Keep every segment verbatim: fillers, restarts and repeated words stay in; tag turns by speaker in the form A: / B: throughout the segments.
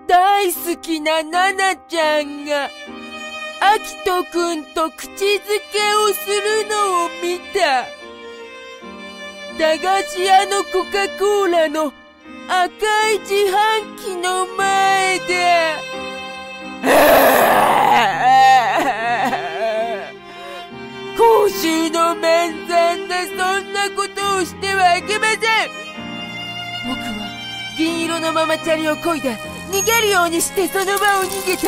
A: 大好きなナナちゃんが、アキトくんと口づけをするのを見た。駄菓子屋のコカ・コーラの赤い自販機の前で、公衆の面前でそんなことをしてはいけません。僕は銀色のママチャリを漕いで逃げるようにしてその場を逃げた。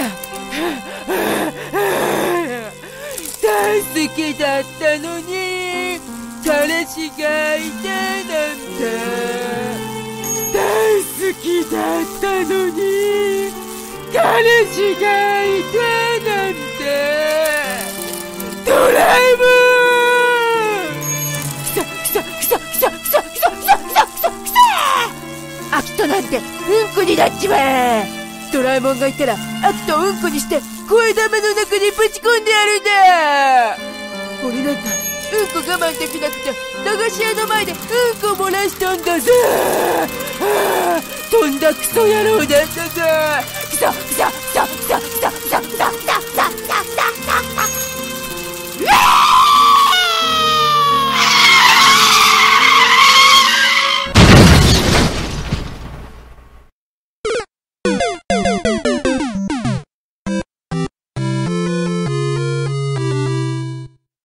A: 大好きだったのに彼氏がいてなんて。大好きだったのに彼氏がいてなんて。ドラえもん。くさくさくさくさくさくさくさくさくさくさ。アキトなんてうんこになっちまえ。ドラえもんがいたらアキトをうんこにして声玉の中にぶち込んでやるんだ。俺なんかうんこ我慢できなくて駄菓子屋の前でうんこ漏らしたんだぜ。とんだクソ野郎だったぞ。くそくそくそくそくそ。